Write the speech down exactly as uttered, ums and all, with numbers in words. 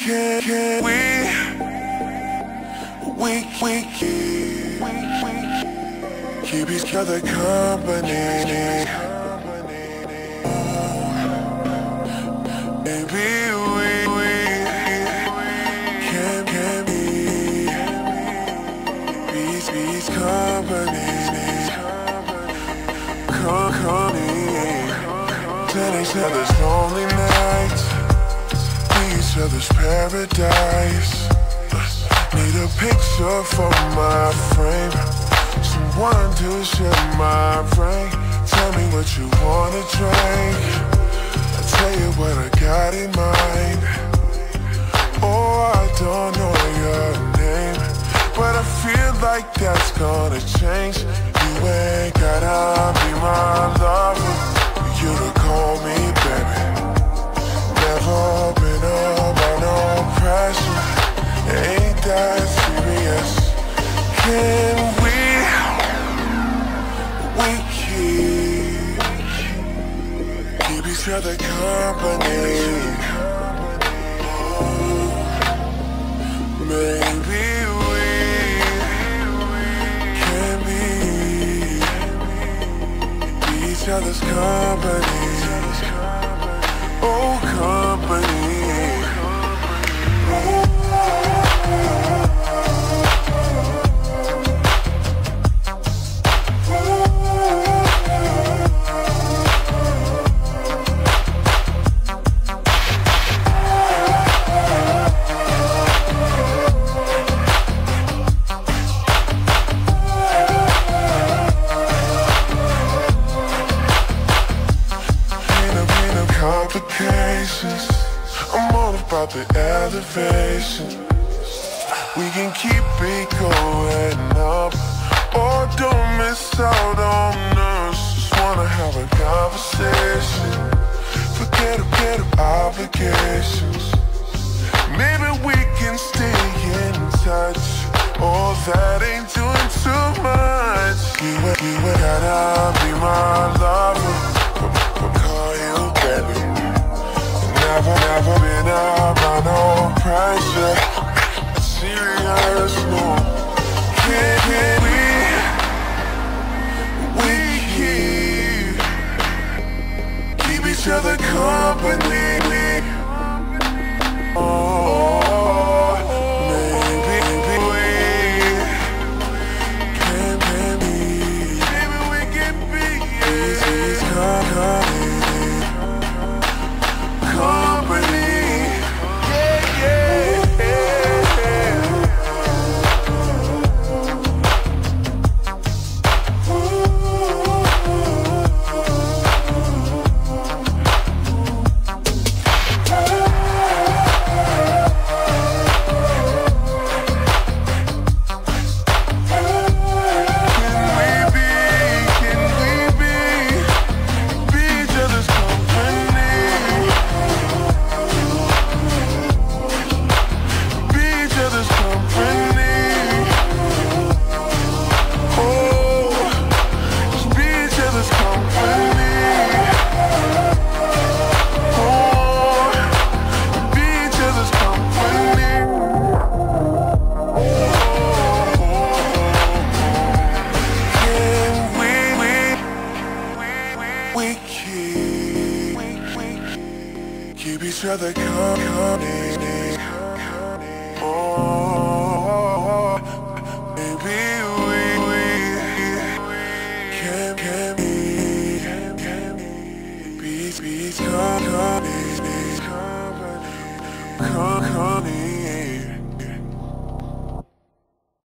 Can, can we, we, we keep, keep each other company? Maybe we, we can, can be, peace, peace, company, company. Tell each other's lonely nights, each other's paradise. Need a picture for my frame, someone to share my brain. Tell me what you wanna drink, I'll tell you what I got in mind. Oh, I don't know your name, but I feel like that's gonna change. You ain't gotta be my lover, you to call me baby. Never been under no pressure, ain't that serious. Can we, we keep, keep each other company? Maybe we can be each other's company. Oh, company. Complications, I'm all about the elevation. We can keep it going up, or don't miss out on us. Just wanna have a conversation, forget forget obligations. Maybe we can stay in touch, oh that ain't doing too much. You, you gotta be my lover, we'll call you baby. Never, never been under no pressure, serious, no. Can, can we, we keep, keep each other company? Oh, maybe, maybe we can, can be, maybe we can be, yeah. Each company. We keep, keep each other company. Oh, maybe we, we can, can be, peace, peace, company, company.